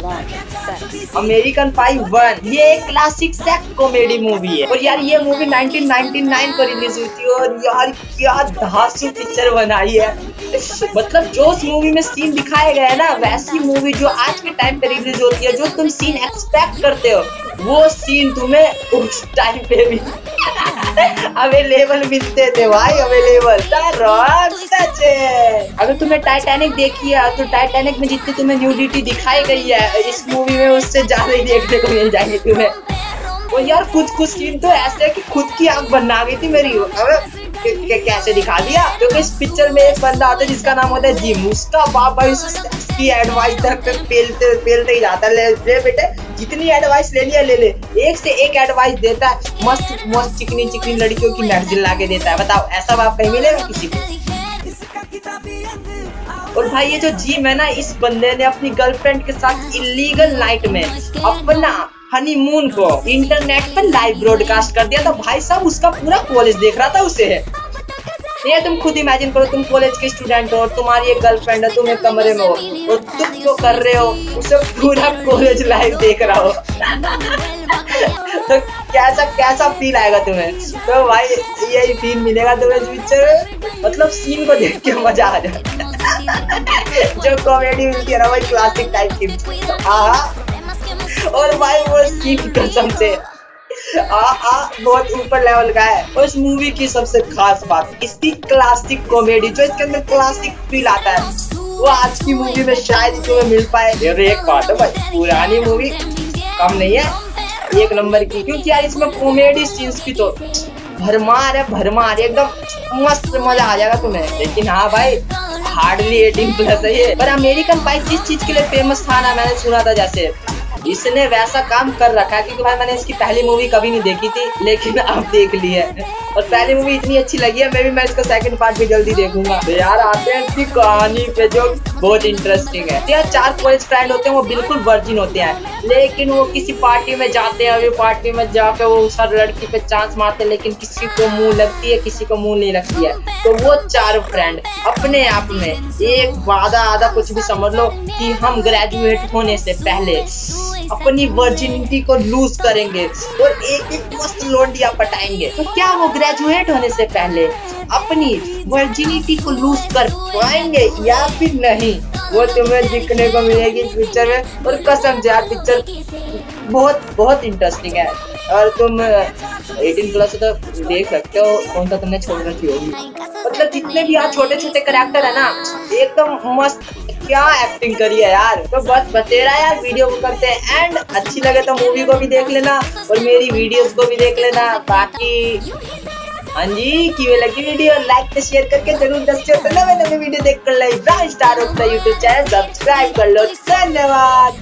American पाई 1 ये एक classic sex comedy movie है और यार ये मूवी 1999 को रिलीज हुई थी और यार क्या धांसू पिक्चर बनाई है। मतलब जो उस मूवी में सीन दिखाए गए हैं ना वैसी मूवी जो आज के टाइम पे रिलीज होती है, जो तुम सीन एक्सपेक्ट करते हो वो सीन तुम्हें उस टाइम पे भी अवेलेबल मिलते थे भाई, अवेलेबल। अगर तुमने टाइटैनिक देखी है तो टाइटैनिक में जितनी तुम्हें न्यूडिटी दिखाई गई है इस मूवी में उससे ज्यादा ही देखने को मिल जाएंगे तुम्हें। और यार कुछ सीन तो ऐसे है कि खुद की आंख बनना आ गई थी मेरी। अबे कैसे दिखा दिया, क्योंकि इस पिक्चर में एक बंदा आता है जिसका नाम होता है जिम, उसका बाप भाई उसकी एडवाइस तक पेलते ही जाता है। ले बेटे जितनी एडवाइस लेनी है ले ले, एक से एक एडवाइस देता है, मस्त चिकनी लड़कियों की मैगजीन ला के देता है। बताओ ऐसा बाप कहीं मिलेगा किसी को? और भाई ये जो जिम है ना, इस बंदे ने अपनी गर्लफ्रेंड के साथ इलीगल नाइट में अपना हनीमून को इंटरनेट पर लाइव ब्रॉडकास्ट कर दिया था। भाई साहब उसका पूरा कॉलेज देख रहा था उसे। ये तुम खुद इमेजिन करो, तुम कॉलेज के स्टूडेंट हो और तुम्हारी एक गर्लफ्रेंड है, तुम एक कमरे में हो और तुम जो कर रहे हो उसे पूरा कॉलेज लाइव देख रहा हो तो कैसा फील आएगा तुम्हें? तो भाई यही फील मिलेगा तुम्हें इस पिक्चर में। मतलब सीन को देख के मजा आ जाए जो कॉमेडी मिलती है ना भाई क्लासिक टाइप की। और भाई वो सीन कसम से बहुत ऊपर लेवल का है। और इस मूवी की सबसे खास बात इसकी क्लासिक कॉमेडी, जो इसके अंदर क्लासिक फील आता है वो आज की मूवी में शायद तुम्हें मिल पाए। एक बात है भाई पुरानी मूवी कम नहीं है, एक नंबर की, क्योंकि यार इसमें कॉमेडी सीन्स की तो भरमार है एकदम मस्त मजा आ जाएगा तुम्हें। लेकिन हाँ भाई हार्डली 18+ है ये। पर अमेरिकन पाई जिस चीज के लिए फेमस था ना, मैंने सुना था जैसे इसने वैसा काम कर रखा है, क्योंकि भाई मैंने इसकी पहली मूवी कभी नहीं देखी थी लेकिन अब देख ली है और पहली मूवी इतनी अच्छी लगी है। मैं इसका सेकंड पार्ट भी जल्दी देखूंगा। तो यार आते हैं इसकी कहानी पे जो बहुत इंटरेस्टिंग है। यार 4 कॉलेज फ्रेंड होते हैं, वो बिल्कुल वर्जिन होते हैं, लेकिन वो किसी पार्टी में जाते हैं। अभी पार्टी में जाकर वो उस लड़की पे चांस मारते हैं, लेकिन किसी को मुंह लगती है किसी को मुंह नहीं लगती है। तो वो 4 फ्रेंड अपने आप में एक वादा आधा कुछ भी समझ लो कि हम ग्रेजुएट होने से पहले अपनी वर्जिनिटी को लूज करेंगे और एक मस्त लोंडिया पटाएंगे। तो क्या वो ग्रेजुएट होने से पहले अपनी वर्जिनिटी को लूज कर पाएंगे या फिर नहीं, वो तुम्हें दिखने को मिलेगी इस पिक्चर में। और कसम से यार पिक्चर बहुत इंटरेस्टिंग है और तुम 18+ तो देख सकते हो, कौन सा तुमने छोड़ रखी होगी। मतलब जितने भी यार छोटे कैरेक्टर है ना एकदम मस्त, क्या एक्टिंग करी है यार। तो बस बतेरा यार वीडियो को करते हैं एंड, अच्छी लगे तो मूवी को भी देख लेना और मेरी वीडियोस को भी देख लेना। बाकी हाँ जी की लगी वीडियो लाइक तो शेयर करके जरूर दस्यो। तो नवे वीडियो देख कर यूट्यूब चैनल सब्सक्राइब कर लो। धन्यवाद।